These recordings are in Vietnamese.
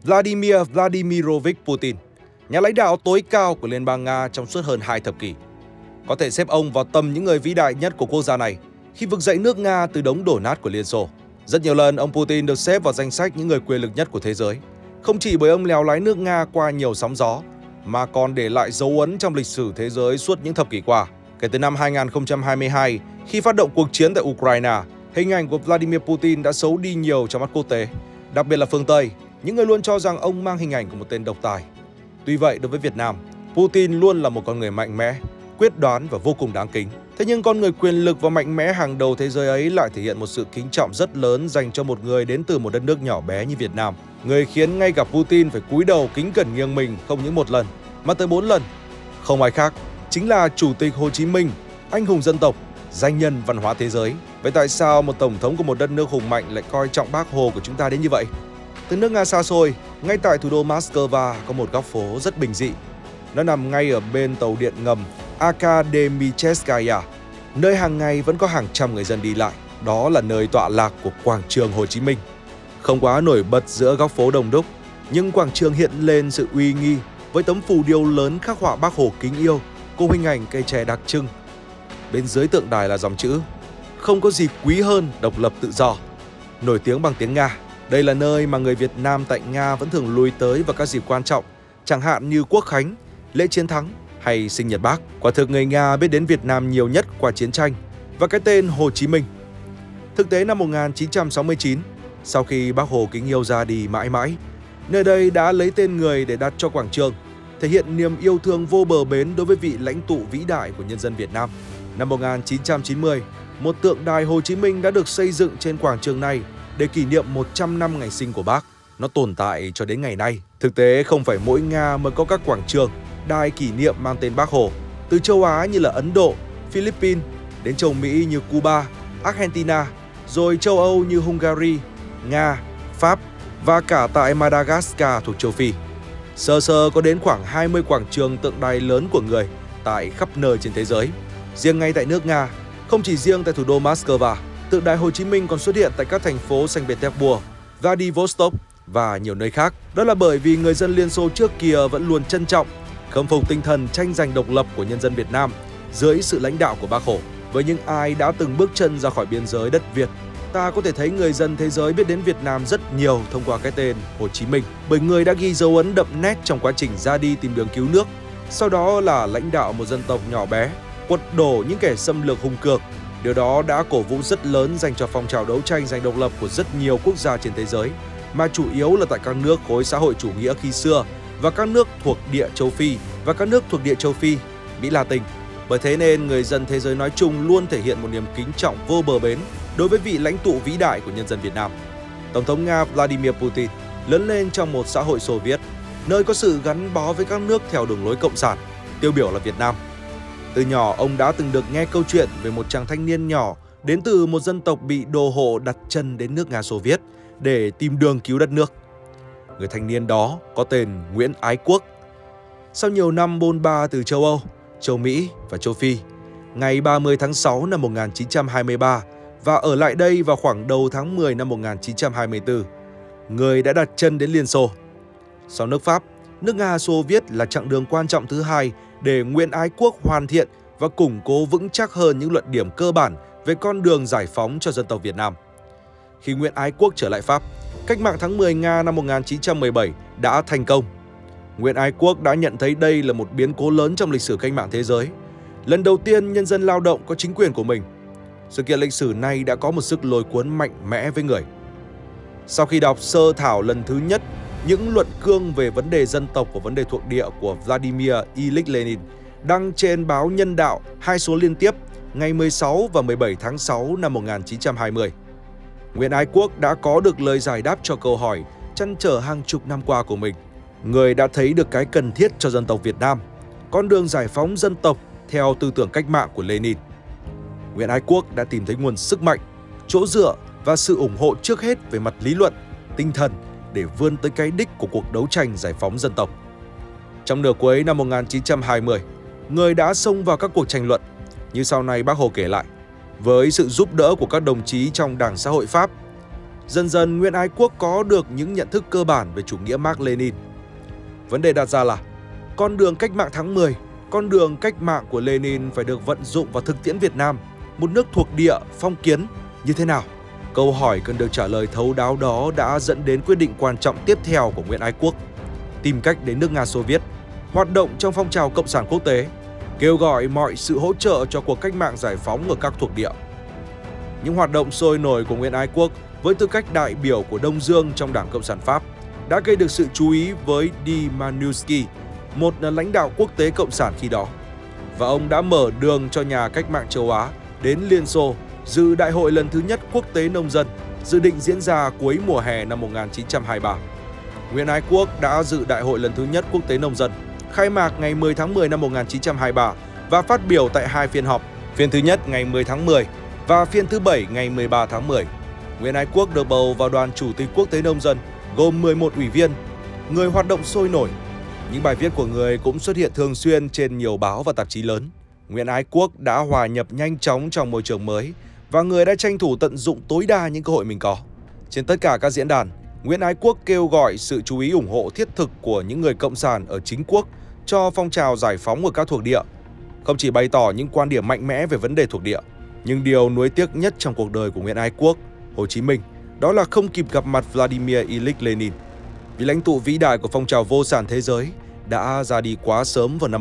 Vladimir Vladimirovich Putin, nhà lãnh đạo tối cao của Liên bang Nga trong suốt hơn 2 thập kỷ. Có thể xếp ông vào tầm những người vĩ đại nhất của quốc gia này khi vực dậy nước Nga từ đống đổ nát của Liên Xô. Rất nhiều lần ông Putin được xếp vào danh sách những người quyền lực nhất của thế giới, không chỉ bởi ông lèo lái nước Nga qua nhiều sóng gió, mà còn để lại dấu ấn trong lịch sử thế giới suốt những thập kỷ qua. Kể từ năm 2022, khi phát động cuộc chiến tại Ukraine, hình ảnh của Vladimir Putin đã xấu đi nhiều trong mắt quốc tế, đặc biệt là phương Tây, những người luôn cho rằng ông mang hình ảnh của một tên độc tài. Tuy vậy, đối với Việt Nam, Putin luôn là một con người mạnh mẽ, quyết đoán và vô cùng đáng kính. Thế nhưng con người quyền lực và mạnh mẽ hàng đầu thế giới ấy lại thể hiện một sự kính trọng rất lớn dành cho một người đến từ một đất nước nhỏ bé như Việt Nam. Người khiến ngay cả Putin phải cúi đầu kính cẩn nghiêng mình không những một lần, mà tới 4 lần. Không ai khác, chính là Chủ tịch Hồ Chí Minh, anh hùng dân tộc, danh nhân văn hóa thế giới. Vậy tại sao một tổng thống của một đất nước hùng mạnh lại coi trọng Bác Hồ của chúng ta đến như vậy? Từ nước Nga xa xôi, ngay tại thủ đô Moscow có một góc phố rất bình dị. Nó nằm ngay ở bên tàu điện ngầm Akademicheskaya, nơi hàng ngày vẫn có hàng trăm người dân đi lại. Đó là nơi tọa lạc của quảng trường Hồ Chí Minh. Không quá nổi bật giữa góc phố đông đúc, nhưng quảng trường hiện lên sự uy nghi với tấm phù điêu lớn khắc họa Bác Hồ kính yêu cùng hình ảnh cây chè đặc trưng. Bên dưới tượng đài là dòng chữ: không có gì quý hơn độc lập tự do. Nổi tiếng bằng tiếng Nga, đây là nơi mà người Việt Nam tại Nga vẫn thường lui tới vào các dịp quan trọng, chẳng hạn như Quốc khánh, lễ chiến thắng hay sinh nhật Bác. Quả thực người Nga biết đến Việt Nam nhiều nhất qua chiến tranh và cái tên Hồ Chí Minh. Thực tế năm 1969, sau khi Bác Hồ kính yêu ra đi mãi mãi, nơi đây đã lấy tên người để đặt cho quảng trường, thể hiện niềm yêu thương vô bờ bến đối với vị lãnh tụ vĩ đại của nhân dân Việt Nam. Năm 1990, một tượng đài Hồ Chí Minh đã được xây dựng trên quảng trường này để kỷ niệm 100 năm ngày sinh của Bác. Nó tồn tại cho đến ngày nay. Thực tế không phải mỗi Nga mới có các quảng trường, đài kỷ niệm mang tên Bác Hồ. Từ châu Á như là Ấn Độ, Philippines, đến châu Mỹ như Cuba, Argentina, rồi châu Âu như Hungary, Nga, Pháp và cả tại Madagascar thuộc châu Phi. Sơ sơ có đến khoảng 20 quảng trường tượng đài lớn của người tại khắp nơi trên thế giới. Riêng ngay tại nước Nga, không chỉ riêng tại thủ đô Moscow, tượng đài Hồ Chí Minh còn xuất hiện tại các thành phố Saint Petersburg, Vladivostok và nhiều nơi khác. Đó là bởi vì người dân Liên Xô trước kia vẫn luôn trân trọng, khâm phục tinh thần tranh giành độc lập của nhân dân Việt Nam dưới sự lãnh đạo của Bác Hồ. Với những ai đã từng bước chân ra khỏi biên giới đất Việt, ta có thể thấy người dân thế giới biết đến Việt Nam rất nhiều thông qua cái tên Hồ Chí Minh, bởi người đã ghi dấu ấn đậm nét trong quá trình ra đi tìm đường cứu nước, sau đó là lãnh đạo một dân tộc nhỏ bé, quật đổ những kẻ xâm lược hung cược. Điều đó đã cổ vũ rất lớn dành cho phong trào đấu tranh giành độc lập của rất nhiều quốc gia trên thế giới, mà chủ yếu là tại các nước khối xã hội chủ nghĩa khi xưa và các nước thuộc địa châu Phi, Mỹ Latin. Bởi thế nên người dân thế giới nói chung luôn thể hiện một niềm kính trọng vô bờ bến đối với vị lãnh tụ vĩ đại của nhân dân Việt Nam. Tổng thống Nga Vladimir Putin lớn lên trong một xã hội Xô Viết, nơi có sự gắn bó với các nước theo đường lối cộng sản, tiêu biểu là Việt Nam. Từ nhỏ, ông đã từng được nghe câu chuyện về một chàng thanh niên nhỏ đến từ một dân tộc bị đô hộ đặt chân đến nước Nga Xô Viết để tìm đường cứu đất nước. Người thanh niên đó có tên Nguyễn Ái Quốc. Sau nhiều năm bôn ba từ châu Âu, châu Mỹ và châu Phi, ngày 30 tháng 6 năm 1923 và ở lại đây vào khoảng đầu tháng 10 năm 1924, người đã đặt chân đến Liên Xô. Sau nước Pháp, nước Nga Xô Viết là chặng đường quan trọng thứ hai để Nguyễn Ái Quốc hoàn thiện và củng cố vững chắc hơn những luận điểm cơ bản về con đường giải phóng cho dân tộc Việt Nam. Khi Nguyễn Ái Quốc trở lại Pháp, cách mạng tháng 10 Nga năm 1917 đã thành công. Nguyễn Ái Quốc đã nhận thấy đây là một biến cố lớn trong lịch sử cách mạng thế giới. Lần đầu tiên nhân dân lao động có chính quyền của mình. Sự kiện lịch sử này đã có một sức lôi cuốn mạnh mẽ với người. Sau khi đọc sơ thảo lần thứ nhất những luận cương về vấn đề dân tộc và vấn đề thuộc địa của Vladimir Ilyich Lenin đăng trên báo Nhân đạo 2 số liên tiếp ngày 16 và 17 tháng 6 năm 1920, Nguyễn Ái Quốc đã có được lời giải đáp cho câu hỏi trăn trở hàng chục năm qua của mình. Người đã thấy được cái cần thiết cho dân tộc Việt Nam, con đường giải phóng dân tộc theo tư tưởng cách mạng của Lenin. Nguyễn Ái Quốc đã tìm thấy nguồn sức mạnh, chỗ dựa và sự ủng hộ trước hết về mặt lý luận, tinh thần để vươn tới cái đích của cuộc đấu tranh giải phóng dân tộc. Trong nửa cuối năm 1920, người đã xông vào các cuộc tranh luận, như sau này Bác Hồ kể lại, với sự giúp đỡ của các đồng chí trong Đảng Xã hội Pháp. Dần dần Nguyễn Ái Quốc có được những nhận thức cơ bản về chủ nghĩa Mác Lênin. Vấn đề đặt ra là con đường cách mạng tháng 10, con đường cách mạng của Lenin phải được vận dụng vào thực tiễn Việt Nam, một nước thuộc địa, phong kiến như thế nào? Câu hỏi cần được trả lời thấu đáo đó đã dẫn đến quyết định quan trọng tiếp theo của Nguyễn Ái Quốc: tìm cách đến nước Nga Xô Viết, hoạt động trong phong trào cộng sản quốc tế, kêu gọi mọi sự hỗ trợ cho cuộc cách mạng giải phóng ở các thuộc địa. Những hoạt động sôi nổi của Nguyễn Ái Quốc với tư cách đại biểu của Đông Dương trong Đảng Cộng sản Pháp đã gây được sự chú ý với D. Manusky, một lãnh đạo quốc tế cộng sản khi đó. Và ông đã mở đường cho nhà cách mạng châu Á đến Liên Xô dự Đại hội lần thứ nhất Quốc tế Nông dân, dự định diễn ra cuối mùa hè năm 1923. Nguyễn Ái Quốc đã dự Đại hội lần thứ nhất Quốc tế Nông dân, khai mạc ngày 10 tháng 10 năm 1923 và phát biểu tại 2 phiên họp, phiên thứ nhất ngày 10 tháng 10 và phiên thứ 7 ngày 13 tháng 10. Nguyễn Ái Quốc được bầu vào đoàn chủ tịch Quốc tế Nông dân, gồm 11 ủy viên, người hoạt động sôi nổi. Những bài viết của người cũng xuất hiện thường xuyên trên nhiều báo và tạp chí lớn. Nguyễn Ái Quốc đã hòa nhập nhanh chóng trong môi trường mới và người đã tranh thủ tận dụng tối đa những cơ hội mình có. Trên tất cả các diễn đàn, Nguyễn Ái Quốc kêu gọi sự chú ý ủng hộ thiết thực của những người cộng sản ở chính quốc cho phong trào giải phóng ở các thuộc địa. Không chỉ bày tỏ những quan điểm mạnh mẽ về vấn đề thuộc địa, nhưng điều nuối tiếc nhất trong cuộc đời của Nguyễn Ái Quốc, Hồ Chí Minh, đó là không kịp gặp mặt Vladimir Ilyich Lenin. Vị lãnh tụ vĩ đại của phong trào vô sản thế giới đã ra đi quá sớm vào năm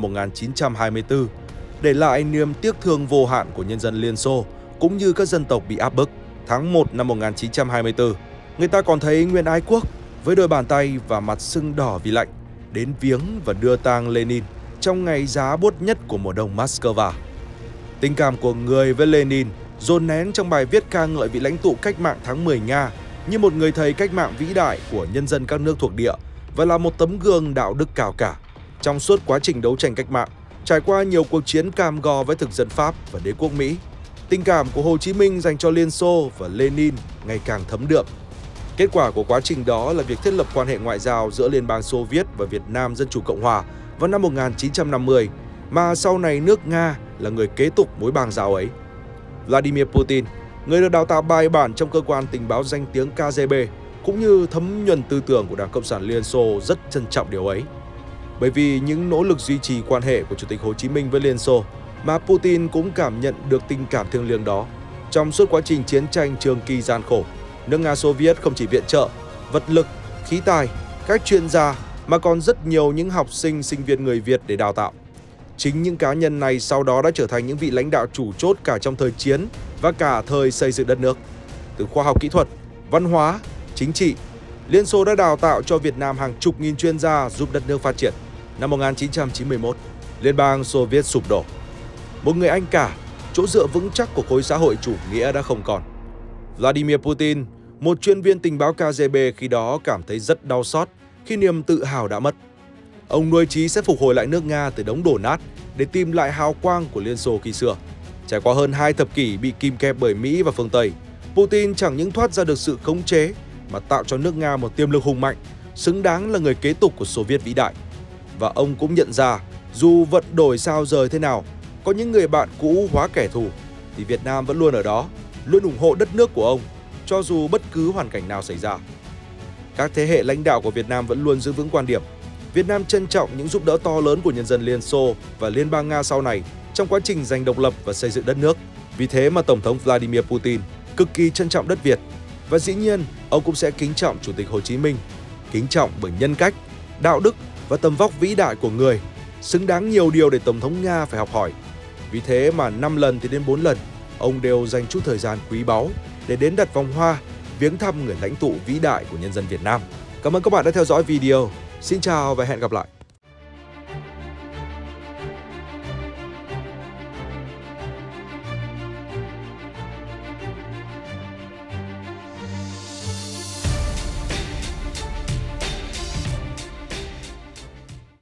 1924, để lại niềm tiếc thương vô hạn của nhân dân Liên Xô cũng như các dân tộc bị áp bức. Tháng 1 năm 1924, người ta còn thấy Nguyễn Ái Quốc với đôi bàn tay và mặt sưng đỏ vì lạnh đến viếng và đưa tang Lenin trong ngày giá buốt nhất của mùa đông Moscow. Tình cảm của người với Lenin dồn nén trong bài viết ca ngợi vị lãnh tụ cách mạng tháng 10 Nga như một người thầy cách mạng vĩ đại của nhân dân các nước thuộc địa và là một tấm gương đạo đức cao cả. Trong suốt quá trình đấu tranh cách mạng, trải qua nhiều cuộc chiến cam go với thực dân Pháp và đế quốc Mỹ, tình cảm của Hồ Chí Minh dành cho Liên Xô và Lenin ngày càng thấm đượm. Kết quả của quá trình đó là việc thiết lập quan hệ ngoại giao giữa Liên bang Xô Viết và Việt Nam Dân Chủ Cộng Hòa vào năm 1950, mà sau này nước Nga là người kế tục mối bang giao ấy. Vladimir Putin, người được đào tạo bài bản trong cơ quan tình báo danh tiếng KGB, cũng như thấm nhuần tư tưởng của Đảng Cộng sản Liên Xô rất trân trọng điều ấy. Bởi vì những nỗ lực duy trì quan hệ của Chủ tịch Hồ Chí Minh với Liên Xô, mà Putin cũng cảm nhận được tình cảm thiêng liêng đó. Trong suốt quá trình chiến tranh trường kỳ gian khổ, nước Nga Xô Viết không chỉ viện trợ, vật lực, khí tài, các chuyên gia, mà còn rất nhiều những học sinh, sinh viên người Việt để đào tạo. Chính những cá nhân này sau đó đã trở thành những vị lãnh đạo chủ chốt cả trong thời chiến và cả thời xây dựng đất nước. Từ khoa học kỹ thuật, văn hóa, chính trị, Liên Xô đã đào tạo cho Việt Nam hàng chục nghìn chuyên gia giúp đất nước phát triển. Năm 1991, Liên bang Xô Viết sụp đổ. Một người anh cả, chỗ dựa vững chắc của khối xã hội chủ nghĩa đã không còn. Vladimir Putin, một chuyên viên tình báo KGB khi đó, cảm thấy rất đau xót khi niềm tự hào đã mất. Ông nuôi chí sẽ phục hồi lại nước Nga từ đống đổ nát để tìm lại hào quang của Liên Xô khi xưa. Trải qua hơn 2 thập kỷ bị kìm kẹp bởi Mỹ và phương Tây, Putin chẳng những thoát ra được sự khống chế mà tạo cho nước Nga một tiềm lực hùng mạnh, xứng đáng là người kế tục của Xô Viết vĩ đại. Và ông cũng nhận ra, dù vận đổi sao rời thế nào, có những người bạn cũ hóa kẻ thù, thì Việt Nam vẫn luôn ở đó, luôn ủng hộ đất nước của ông, cho dù bất cứ hoàn cảnh nào xảy ra. Các thế hệ lãnh đạo của Việt Nam vẫn luôn giữ vững quan điểm Việt Nam trân trọng những giúp đỡ to lớn của nhân dân Liên Xô và Liên bang Nga sau này trong quá trình giành độc lập và xây dựng đất nước. Vì thế mà Tổng thống Vladimir Putin cực kỳ trân trọng đất Việt. Và dĩ nhiên, ông cũng sẽ kính trọng Chủ tịch Hồ Chí Minh, kính trọng bởi nhân cách, đạo đức và tầm vóc vĩ đại của người, xứng đáng nhiều điều để Tổng thống Nga phải học hỏi. Vì thế mà 5 lần thì đến 4 lần, ông đều dành chút thời gian quý báu để đến đặt vòng hoa, viếng thăm người lãnh tụ vĩ đại của nhân dân Việt Nam. Cảm ơn các bạn đã theo dõi video. Xin chào và hẹn gặp lại!